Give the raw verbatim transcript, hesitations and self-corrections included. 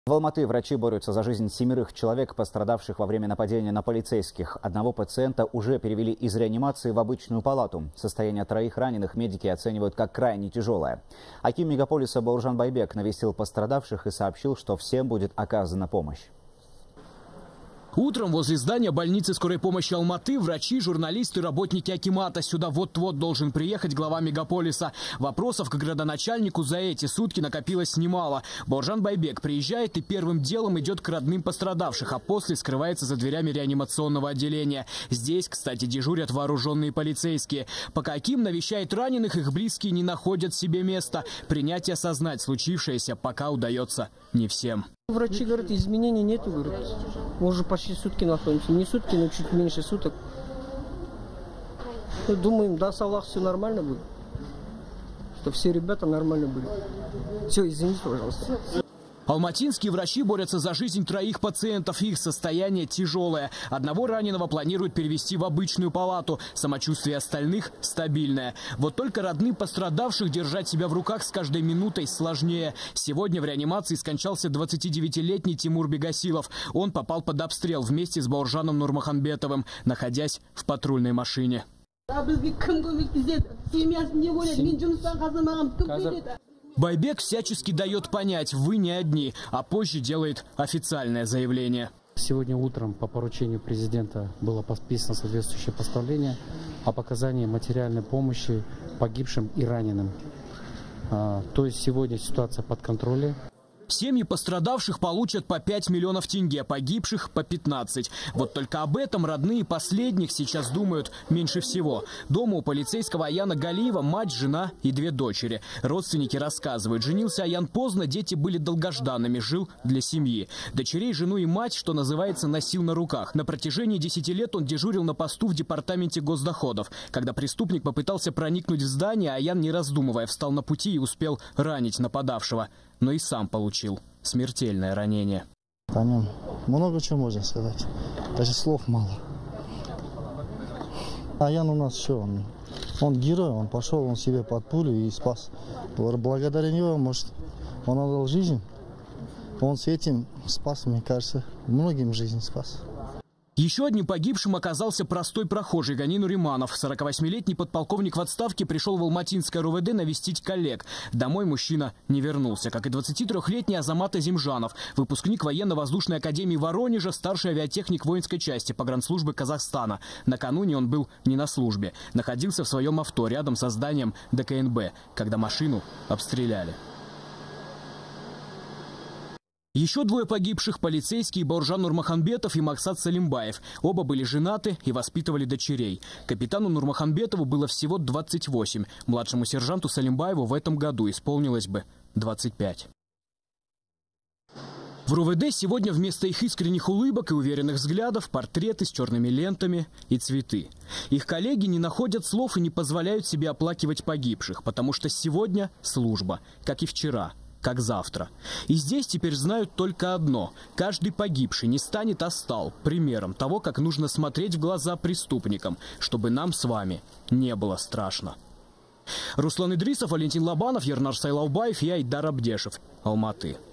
В Алматы врачи борются за жизнь семерых человек, пострадавших во время нападения на полицейских. Одного пациента уже перевели из реанимации в обычную палату. Состояние троих раненых медики оценивают как крайне тяжелое. Аким мегаполиса Бауыржан Байбек навестил пострадавших и сообщил, что всем будет оказана помощь. Утром возле здания больницы скорой помощи Алматы врачи, журналисты, работники акимата. Сюда вот-вот должен приехать глава мегаполиса. Вопросов к градоначальнику за эти сутки накопилось немало. Бауыржан Байбек приезжает и первым делом идет к родным пострадавших, а после скрывается за дверями реанимационного отделения. Здесь, кстати, дежурят вооруженные полицейские. Пока Аким навещает раненых, их близкие не находят себе места. Принять и осознать случившееся пока удается не всем. Врачи говорят, изменений нету, говорят. Мы уже почти сутки находимся. Не сутки, но чуть меньше суток. Мы думаем, да, с Аллахом все нормально будет. Что все ребята нормально были. Все, извините, пожалуйста. Алматинские врачи борются за жизнь троих пациентов. Их состояние тяжелое. Одного раненого планируют перевести в обычную палату. Самочувствие остальных стабильное. Вот только родным пострадавших держать себя в руках с каждой минутой сложнее. Сегодня в реанимации скончался двадцатидевятилетний Тимур Бегасилов. Он попал под обстрел вместе с Бауыржаном Нурмаханбетовым, находясь в патрульной машине. Байбек всячески дает понять, вы не одни, а позже делает официальное заявление. Сегодня утром по поручению президента было подписано соответствующее постановление о показании материальной помощи погибшим и раненым. А, то есть сегодня ситуация под контролем. Семьи пострадавших получат по пять миллионов тенге, погибших по пятнадцать. Вот только об этом родные последних сейчас думают меньше всего. Дома у полицейского Аяна Галиева мать, жена и две дочери. Родственники рассказывают, женился Аян поздно, дети были долгожданными, жил для семьи. Дочерей, жену и мать, что называется, носил на руках. На протяжении десяти лет он дежурил на посту в департаменте госдоходов. Когда преступник попытался проникнуть в здание, Аян, не раздумывая, встал на пути и успел ранить нападавшего. Но и сам получил смертельное ранение. О нем много чего можно сказать. Даже слов мало. Аян у нас все. Он, он герой, он пошел, он себе под пулю и спас. Благодаря него, может, он отдал жизнь. Он с этим спас, мне кажется, многим жизнь спас. Еще одним погибшим оказался простой прохожий Ганин Уриманов. сорокавосьмилетний подполковник в отставке пришел в Алматинское РУВД навестить коллег. Домой мужчина не вернулся, как и двадцатитрёхлетний Азамат Азимжанов, выпускник военно-воздушной академии Воронежа, старший авиатехник воинской части погранслужбы Казахстана. Накануне он был не на службе, находился в своем авто рядом со зданием Дэ Ка Эн Бэ, когда машину обстреляли. Еще двое погибших – полицейские Бауыржан Нурмаханбетов и Максат Салимбаев. Оба были женаты и воспитывали дочерей. Капитану Нурмаханбетову было всего двадцать восемь. Младшему сержанту Салимбаеву в этом году исполнилось бы двадцать пять. В РУВД сегодня вместо их искренних улыбок и уверенных взглядов портреты с черными лентами и цветы. Их коллеги не находят слов и не позволяют себе оплакивать погибших, потому что сегодня служба, как и вчера. Как завтра. И здесь теперь знают только одно. Каждый погибший не станет, а стал примером того, как нужно смотреть в глаза преступникам, чтобы нам с вами не было страшно. Руслан Идрисов, Валентин Лобанов, Ернар Сайлаубаев и Айдар Абдешев. Алматы.